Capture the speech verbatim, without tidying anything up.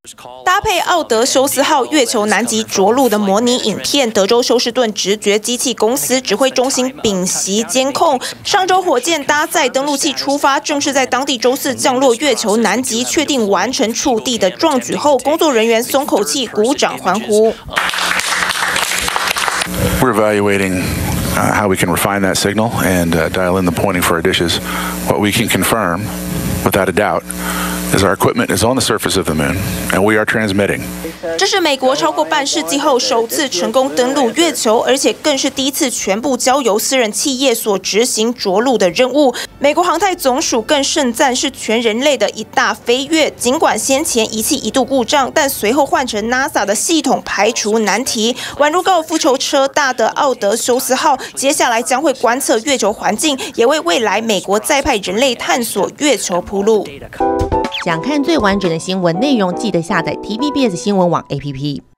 搭配奥德修斯号月球南极着陆的模拟影片，德州休斯顿直觉机器公司指挥中心屏息监控。上周火箭搭载登陆器出发，正式在当地周四降落月球南极，确定完成触地的壮举后，工作人员松口气，鼓掌欢呼。 We're evaluating uh, how we can refine that signal and uh, dial in the pointing for our dishes. What we can confirm, without a doubt, is our equipment is on the surface of the moon, and we are transmitting. 这是美国超过半世纪后首次成功登陆月球，而且更是第一次全部交由私人企业所执行着陆的任务。美国航太总署更盛赞是全人类的一大飞跃。尽管先前仪器一度故障，但随后换成 NASA 的系统排除难题。宛如高尔夫球车大的奥德修斯号，接下来将会观测月球环境，也为未来美国再派人类探索月球铺路。 想看最完整的新闻内容，记得下载 T V B S 新闻网 A P P。